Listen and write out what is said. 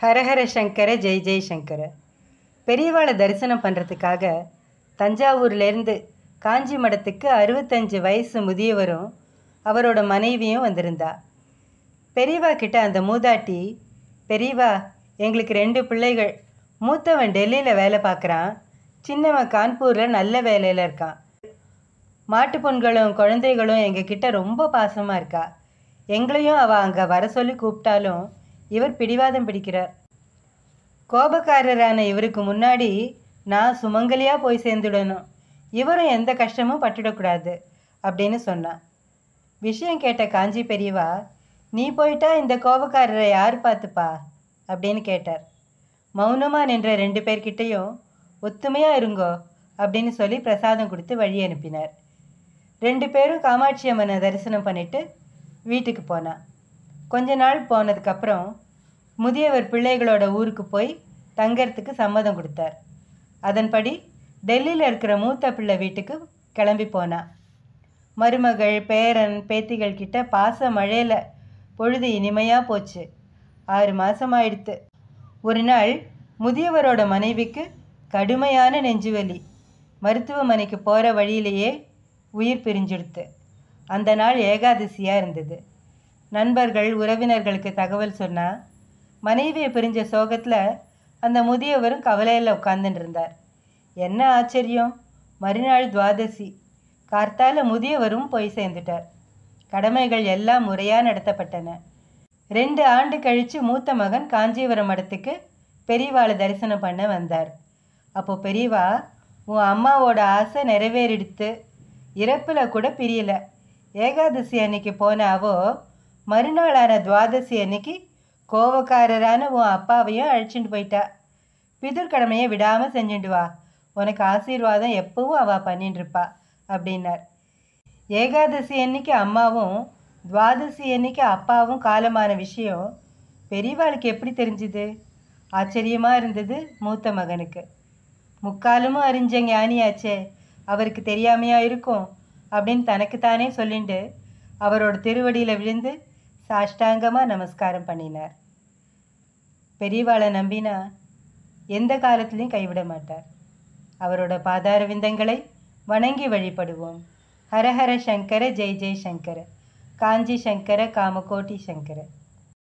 ஹரஹர சங்கர ஜெய் ஜெய் சங்கர. பெரியவாளை தரிசனம் பண்ணுறதுக்காக தஞ்சாவூர்லேருந்து காஞ்சி மடத்துக்கு 65 வயசு முதியவரும் அவரோட மனைவியும் வந்திருந்தா. பெரியவா கிட்ட அந்த மூதாட்டி, பெரியவா, எங்களுக்கு 2 பிள்ளைகள். மூத்தவன் டெல்லியில் வேலை பார்க்குறான், சின்னவன் கான்பூரில் நல்ல வேலையில் இருக்கான். மாட்டு பொண்களும் குழந்தைகளும் எங்ககிட்ட ரொம்ப பாசமாக இருக்கா. எங்களையும் அவள் அங்கே வர சொல்லி கூப்பிட்டாலும் இவர் பிடிவாதம் பிடிக்கிறார். கோபக்காரரான இவருக்கு முன்னாடி நான் சுமங்கலியாக போய் சேர்ந்துடணும், இவரும் எந்த கஷ்டமும் பட்டுடக்கூடாது அப்படின்னு சொன்னான். விஷயம் கேட்ட காஞ்சி பெரியவா, நீ போயிட்டா இந்த கோபக்காரரை யார் பார்த்துப்பா அப்படின்னு கேட்டார். மௌனமாக நின்ற 2 பேர்கிட்டையும் ஒத்துமையாக இருங்கோ அப்படின்னு சொல்லி பிரசாதம் கொடுத்து வழி அனுப்பினார். 2 பேரும் காமாட்சி அம்மனை தரிசனம் பண்ணிட்டு வீட்டுக்கு போனான். கொஞ்ச நாள் போனதுக்கப்புறம் முதியவர் பிள்ளைகளோட ஊருக்கு போய் தங்கறதுக்கு சம்மதம் கொடுத்தார். அதன்படி டெல்லியில் இருக்கிற மூத்த பிள்ளை வீட்டுக்கு கிளம்பி போனான். மருமகள், பேரன், பேத்திகள் கிட்ட பாச மழையில் பொழுது இனிமையாக போச்சு. 6 மாதம் ஆயிடுத்து. ஒரு நாள் முதியவரோட மனைவிக்கு கடுமையான நெஞ்சுவலி. மருத்துவமனைக்கு போகிற வழியிலேயே உயிர் பிரிஞ்சிடுத்து. அந்த நாள் ஏகாதசியாக இருந்தது. நண்பர்கள், உறவினர்களுக்கு தகவல் சொன்னால் மனைவியை பிரிஞ்ச சோகத்தில் அந்த முதியவரும் கவலையில் உட்கார்ந்துட்டு இருந்தார். என்ன ஆச்சரியம், மறுநாள் துவாதசி. கார்த்தால முதியவரும் போய் சேர்ந்துட்டார். கடமைகள் எல்லாம் முறையாக நடத்தப்பட்டன. 2 ஆண்டு கழித்து மூத்த மகன் காஞ்சிபுரம் மடத்துக்கு பெரியவாளை தரிசனம் பண்ண வந்தார். அப்போது பெரியவா, உன் அம்மாவோட ஆசை நிறைவேறிடுத்து, இறப்பில் கூட பிரியலை. ஏகாதசி அன்னைக்கு போன அவோ மறுநாளான துவாதசி அன்னைக்கு கோவக்காரரான உன் அப்பாவையும் அழைச்சிட்டு போயிட்டா. பிதுர்கடமையை விடாமல் செஞ்சுட்டு வா, உனக்கு ஆசீர்வாதம் எப்பவும் அவள் பண்ணிட்டு இருப்பா அப்படின்னார். ஏகாதசி அன்னைக்கு அம்மாவும் துவாதசி அன்னைக்கு அப்பாவும் காலமான விஷயம் பெரியவாளுக்கு எப்படி தெரிஞ்சுது? ஆச்சரியமாக இருந்தது மூத்த மகனுக்கு. முக்காலமும் அறிஞ்ச ஞானியாச்சே, அவருக்கு தெரியாமையா இருக்கும் அப்படின்னு தனக்குத்தானே சொல்லிட்டு அவரோட திருவடியில் விழுந்து சாஷ்டாங்கமாக நமஸ்காரம் பண்ணினார். பெரியவாளை நம்பினா எந்த காலத்திலையும் கைவிட மாட்டார். அவரோட பாதார விந்தங்களை வணங்கி வழிபடுவோம். ஹரஹர சங்கர ஜெய் ஜெய் சங்கர. காஞ்சி சங்கர காமகோட்டி சங்கர.